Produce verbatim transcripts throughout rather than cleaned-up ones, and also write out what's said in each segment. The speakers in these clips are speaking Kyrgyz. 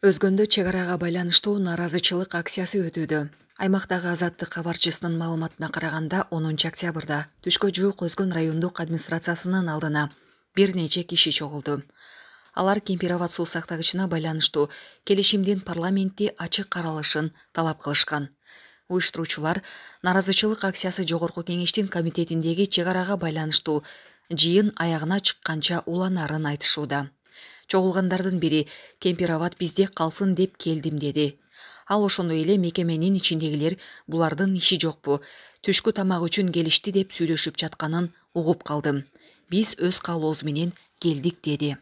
Өзгөндө чек арага байланыштуу нааразычылык акциясы өтүүдө. Аймактагы Азаттык кабарчысынын маалыматына караганда онунчу октябрда Түшкө Жуук Өзгөн райондук администрациясынын алдына бир нече киши чогулду. Алар Кемпироват суу сактагычына байланыштуу келишимдин парламентти ачык каралышын талап кылышкан. Уюштуруучулар нааразычылык акциясы Жогорку Кеңештин комитетиндеги чек арага байланыштуу жыйын аягына чыкканча уланарын айтышууда. Чогулгандардын бири Кемпироват бизде калсын деп келдим деди. Ал ошондой эле мекеменин ичиндегилер булардын иши жокпу, түшкү тамак үчүн келишти деп сүйлөшүп жатканын угуп калдым. Биз өз каалообуз менен келдик деди.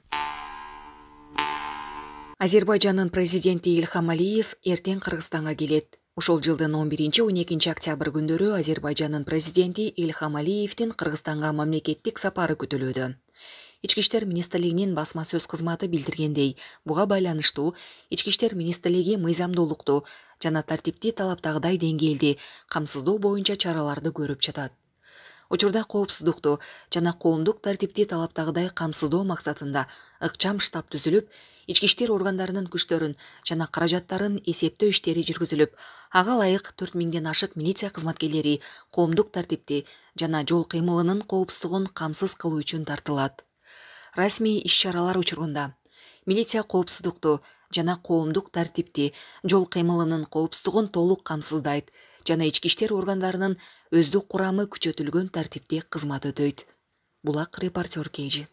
Азербайжандын президенти Ильхам Алиев эртең Кыргызстанга келет. Ушул жылдын он биринчи он экинчи октябрь күндөрү Азербайжандын президенти Ильхам Алиевдин Кыргызстанга мамлекеттик сапары күтүлүүдө. Ички иштер министрлигинин басма сөз кызматы билдиргендей, буга байланыштуу Ички иштер министрлиги мыйзамдуулукту жана тартипти талаптагыдай деңгээлди камсыздоо боюнча чараларды көрүп жатат. Учурда коопсуздукту жана коомдук тартипти талаптагыдай камсыздоо максатында ыкчам штаб түзүлүп, ички иштер органдарынын күчтөрүн жана каражаттарын эсептөө иштери жүргүзүлүп, ага ылайык төрт миңден ашык милиция кызматкерлери коомдук тартипти жана жол кыймылынын коопсуздугун камсыз кылуу үчүн тартылат. Расмий иш-чаралар учурунда милиция коопсуздукту жана коомдук тартипти, жол кыймылынын коопсуздугун толук камсыздайт жана ички иштер органдарынын өздүк курамы күчөтүлгөн тартипти кызмат өтөйт. Булак репортер Кейжи.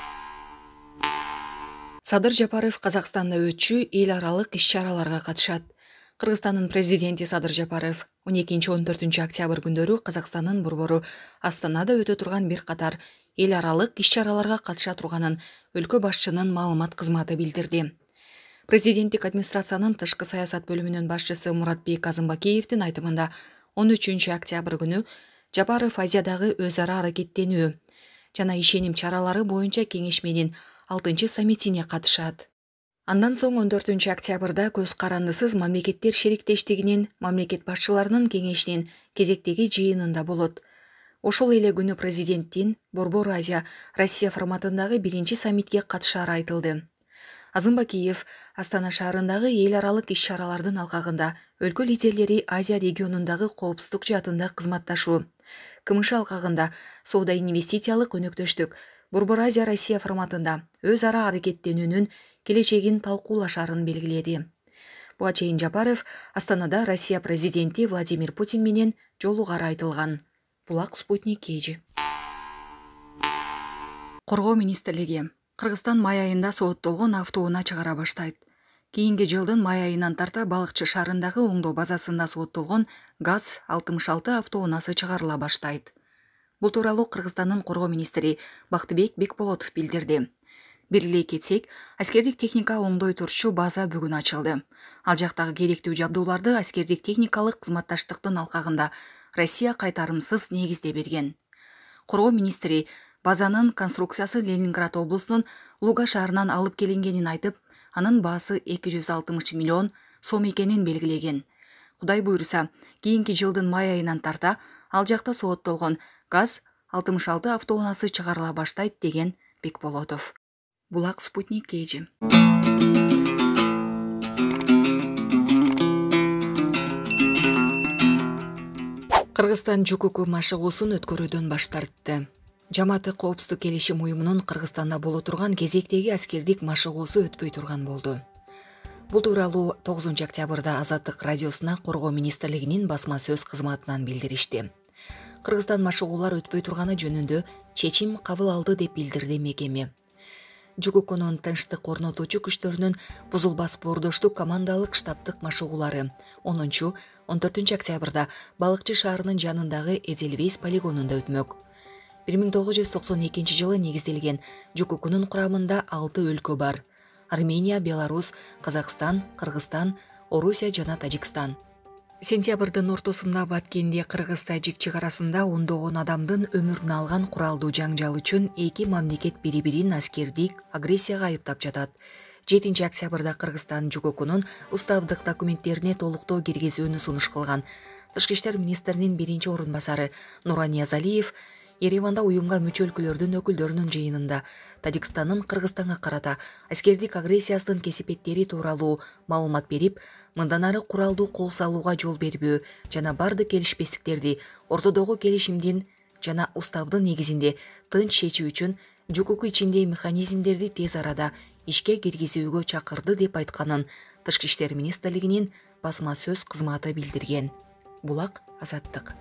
Садыр Жапаров Казакстанда өтчү эл аралык иш-чараларга катышат. Кыргызстандын президенти Садыр Жапаров он экинчи он төртүнчү октябрь күндөрү Казакстандын борбору Астанада өтө турган бир катар эл аралык иш-чараларга катыша турганын өлкө башчынын маалымат кызматы билдирди. Президенттик администрациянын тышкы саясат бөлүмүнүн башчысы Муратбек Азымбакиевдин айтымында он үчүнчү октябрь күнү Жапаров Азиядагы өз ара аракеттенүү жана ишеним чаралары боюнча кеңешменин алтынчы саммитине катышат. Андан соң он төртүнчү октябрда көз карандысыз мамлекеттер шериктештигинин мамлекет башчыларынын кеңешинин кезектеги жыйынында болот. Ошол эле күнү президенттин Борбор Азия Россия форматындагы биринчи саммитке катышары айтылды. Азымбакиев Астана шаарындагы эл аралык иш-чаралардын алкагында өлкө лидерлери Азия регионундагы коопсуздук жаатында кызматташуу, КМШ алкагында соода инвестициялык өнөктөштүк, Борбор Азия Россия форматында өз ара аракеттенүүнүн келечегин талкуулашарын белгиледи. Буга чейин Жапаров Астанада Россия президенти Владимир Путин менен жолугары айтылган. Булак Спутник Кейжи. Коргоо министрлиги Кыргызстан май айында сооттолгон автоунаа чыгара баштайт. Кийинки жылдын май айынан тарта Балыкчы шаарындагы оңдоо базасында сооттолгон ГАЗ алтымыш алты автоунаасы чыгарыла баштайт. Бул тууралуу Кыргызстандын коргоо министри Бактыбек Бекболотов билдирди. Белгилей кетсек, аскердик техника оңдой турчу база бүгүн ачылды. Ал жактагы керектүү жабдууларды аскердик техникалык кызматташтыктын алкагында Россия кайтарымсыз негизде берген. Коргоо министри базанын конструкциясы Ленинград облусунун Луга шаарынан алып келингенин айтып, анын баасы эки жүз алтымыш миллион сом экенин белгилеген. Кудай буйруса, кийинки жылдын май айынан тарта ал жакта сооттолгон ГАЗ алтымыш алты автоунаасы чыгарыла баштайт деген Бекболотов. Булак Спутник Кейжи. Кыргызстан ЖУКУК машыгуусун өткөрүүдөн баш тартты. Жамааттык коопсуздук келишим уюмунун Кыргызстанда боло турган кезектеги аскердик машыгуусу өтпөй турган болду. Бул тууралуу тогузунчу октябрда Азаттык радиосуна коргоо министрлигинин басма сөз кызматынан билдиришти. Кыргызстан машыгуулар өтпөй турганы жөнүндө чечим кабыл алды деп билдирди мекеме. ЖУКУКнун тынчтык орнотуучу күчтөрүнүн бузулбас боордоштук командалык штабтык машыгуулары онунчу он төртүнчү октябрда Балыкчы шаарынын жанындагы Эдельвейс полигонунда өтмөк. бир миң тогуз жүз токсон экинчи жылы негизделген ЖУКУКнун курамында алты өлкө бар: Армения, Беларусь, Казакстан, Кыргызстан, Орусия жана Тажикстан. Сентябрдын ортосунда Баткенде Кыргыз-Тажик чек арасында ондогон адамдын өмүрүн алган куралдуу жаңжал үчүн эки мамлекет бири-бирин аскердик агрессияга айыптап жатат. жетинчи октябрда Кыргызстан ЖУКУКнун уставдык документтерине толуктоо киргизүүнү сунуш кылган. Тышкы иштер министринин биринчи орун басары Нуран Язалиев Ереванда уюмга мүчө өлкөлөрдүн өкүлдөрүнүн жыйынында Тажикстандын Кыргызстанга карата аскердик агрессиясынын кесепеттери тууралуу маалымат берип, мындан ары куралдуу кол салууга жол бербөө жана бардык келишпестиктерди ортодогу келишимдин жана уставдын негизинде тынч чечүү үчүн ЖКУК ичиндеги механизмдерди тез арада ишке киргизүүгө чакырды деп айтканын Тышкы иштер министрлигинин басма сөз кызматы билдирген. Булак Азаттык.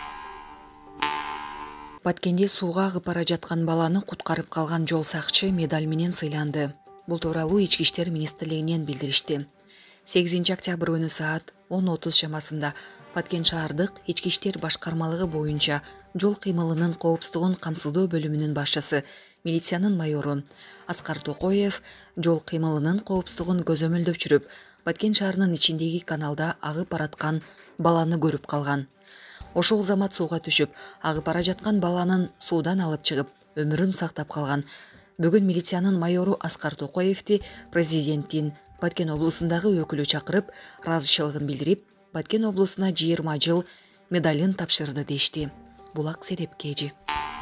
Баткенде сууга агып бара жаткан баланы куткарып калган жол сакчы медаль менен сыйланды. Бул тууралуу Ички иштер министрлигинен билдиришти. сегизинчи октябрь күнү саат он отуз чамасында Баткен шаардык ички иштер башкармалыгы боюнча жол кыймылынын коопсуздугун камсыздоо бөлүмүнүн башчысы, милициянын майору Аскар Токоев жол кыймылынын коопсуздугун көзөмөлдөп жүрүп, Баткен шаарынын ичиндеги каналда агып бараткан баланы көрүп калган. Ошол замат сууга түшүп, агып бара жаткан баланын суудан алып чыгып, өмүрүн сактап калган. Бүгүн милициянын майору Аскар Токоевди президенттин Баткен облусундагы өкүлү чакырып, ыраазычылыгын билдирип, Баткен облусуна жыйырма жыл медалын тапшырды дешти. Булак Серепкежи.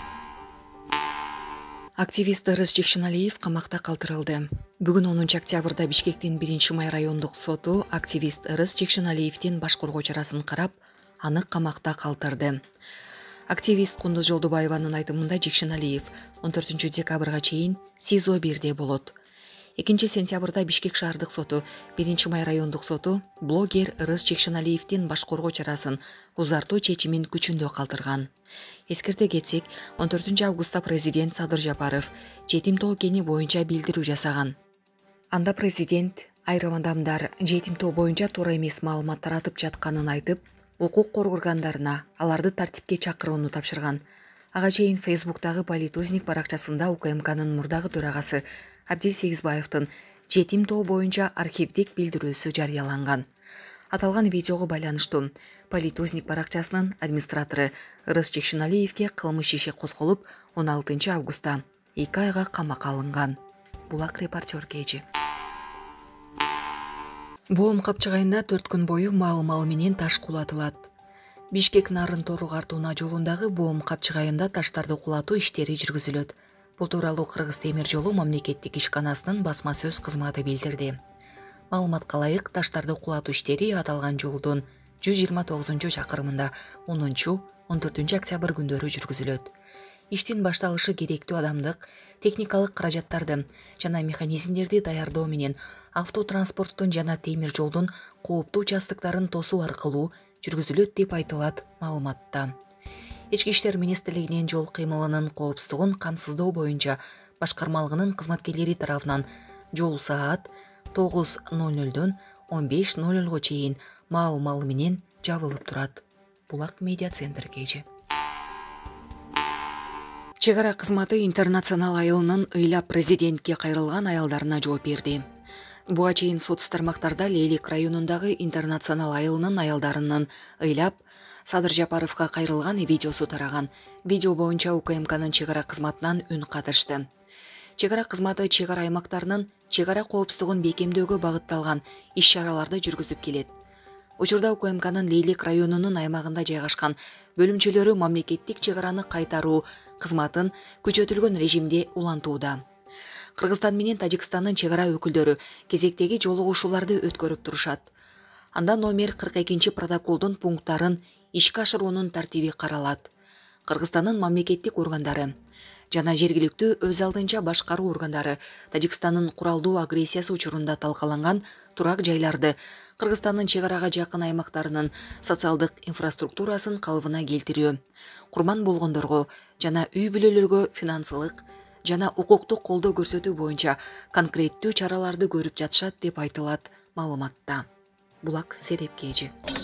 Активист Ырыс Жекшеналиев камакта калтырылды. Бүгүн онунчу октябрда Бишкектин биринчи май райондук соту активист Ырыс Жекшеналиевдин баш коргоо чарасын карап, аны камакта калтырды. Активист Кундуз Жолдубаеванын айтымында Жекшеналиев он төртүнчү декабрга чейин СИЗО бирде болот. экинчи сентябрда Бишкек шаардык соту, биринчи май райондук соту блогер Ырыс Жекшеналиевдин баш коргоо чарасын узартуу чечимин күчүндө калтырган. Эскерте кетсек, он төртүнчү августта президент Садыр Жапаров жетим тоо кени боюнча билдирүү жасаган. Анда президент айрым адамдар жетим тоо боюнча туура эмес маалымат таратып жатканын айтып, укук коргооргандарына аларды тартипке чакырууну тапшырган. Ага чейин Фейсбуктагы Политузник баракчасында УКМКнын мурдагы төрагасы Абдил Сегизбаевдин жетим тоо боюнча архивдик билдирүүсү жарыяланган. Аталган видеого байланыштуу Политузник баракчасынын администратору Ырыс Жекшеналиевге кылмыш иши козголуп, он алтынчы августта эки айга камакка алынган. Булак репортер Кежи. Боом капчыгайында төрт күн бою маал-мал менен таш кулатылат. Бишкек Нарын Тору-Картууна жолундагы Боом капчыгайында таштарды кулатуу иштери жүргүзүлөт. Бул тууралуу Кыргыз темир жолу мамлекеттик ишканасынын басма сөз кызматы билдирди. Маалыматка ылайык, таштарды кулатуу иштери аталган жолдун жүз жыйырма тогузунчу чакырымында онунчу он төртүнчү октябрь күндөрү жүргүзүлөт. Иштин башталышы керектүү адамдык, техникалык каражаттарды жана механизмдерди даярдоо менен автотранспорттун жана темир жолдун кооптуу участоктарын тосуу аркылуу жүргүзүлөт деп айтылат маалыматта. Ички иштер министрлигинин жол кыймылынын коопсуздугун камсыздоо боюнча башкармалыгынын кызматкерлери тарафынан жол саат тогуз ноль нольдон он беш ноль нольго чейин маал-мал менен жабылып турат. Булак медиа центр Кежи. Чек ара кызматы интернационал айылынын ыйлап президентке кайрылган аялдарына жооп берди. Буга чейин соц тармактарда Лейлик районундагы интернационал айылынын аялдарынын ыйлап Садыр Жапаровга кайрылган видеосу тараган. Видео боюнча УКМКнын чек ара кызматынан үн катышты. Чек ара кызматы чек ара аймактарынын чек ара коопсуздугун бекемдөөгө багытталган иш-чараларды жүргүзүп келет. Учурда УКМКнын Лейлик районунун аймагында жайгашкан бөлүмчөлөрү мамлекеттик чек араны кайтаруу кызматын күчөтүлгөн режимде улантууда. Кыргызстан менен Тажикстандын чек ара өкүлдөрү кезектеги жолугушууларды өткөрүп турушат. Анда номер кырк экинчи протоколдун пункттарын ишке ашыруунун тартиби каралат. Кыргызстандын мамлекеттик органдары жана жергиликтүү өз алдынча башкаруу органдары Тажикстандын куралдуу агрессиясы учурунда талкаланган турак жайларды Кыргызстандын чек арага жакын аймактарынын социалдык инфраструктурасын калыбына келтирүү, курман болгондорго жана үй бүлөлөргө финансылык жана укуктук колдоо көрсөтүү боюнча конкреттүү чараларды көрүп жатышат деп айтылат маалыматта. Булак Серепкежи.